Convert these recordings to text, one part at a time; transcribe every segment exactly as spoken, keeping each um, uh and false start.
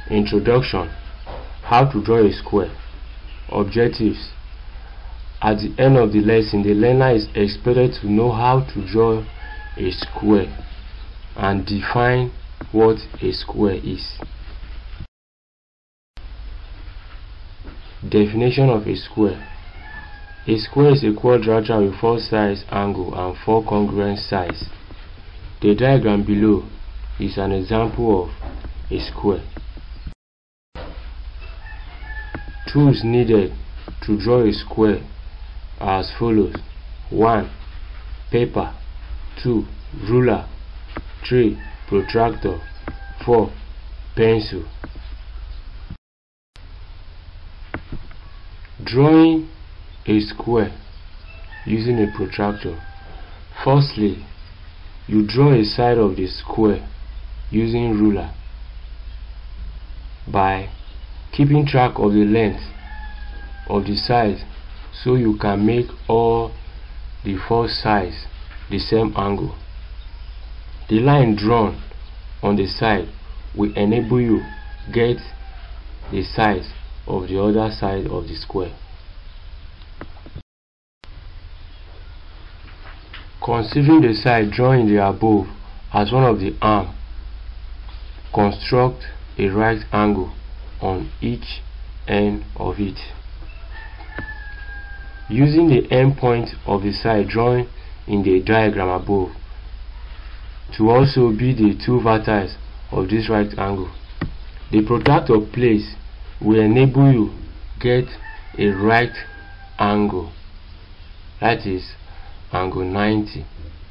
Introduction. How to draw a square. Objectives. At the end of the lesson, the learner is expected to know how to draw a square and define what a square is. Definition of a square. A square is a quadrilateral with four sides angle and four congruent sides. The diagram below is an example of a square. Tools needed to draw a square are as follows: one. Paper. Two. Ruler. Three. Protractor. Four. Pencil. Drawing a square using a protractor. Firstly, you draw a side of the square using ruler by keeping track of the length of the sides so you can make all the four sides the same angle. The line drawn on the side will enable you get the size of the other side of the square. Considering the side drawn in the above as one of the arm, construct a right angle on each end of it, using the end point of the side drawn in the diagram above to also be the two vertices of this right angle. The protractor place will enable you get a right angle, that is angle ninety.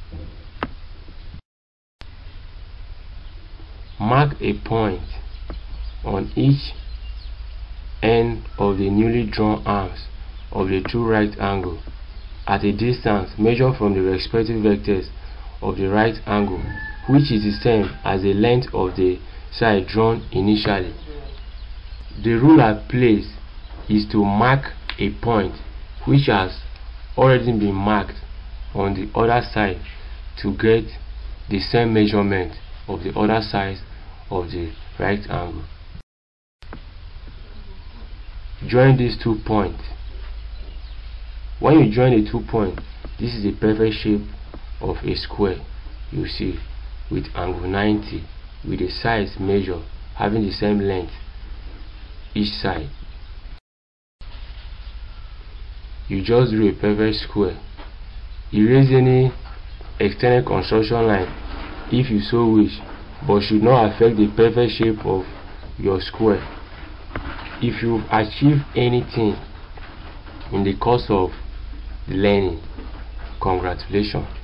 Mark a point on each end of the newly drawn arms of the two right angle at a distance measured from the respective vectors of the right angle, which is the same as the length of the side drawn initially. The ruler place is to mark a point which has already been marked on the other side to get the same measurement of the other side of the right angle. Join these two points. When you join the two points, this is the perfect shape of a square, you see, with angle ninety, with the sides measured having the same length each side. You just drew a perfect square. Erase any external construction line if you so wish, but should not affect the perfect shape of your square. If you've achieved anything in the course of the learning, congratulations.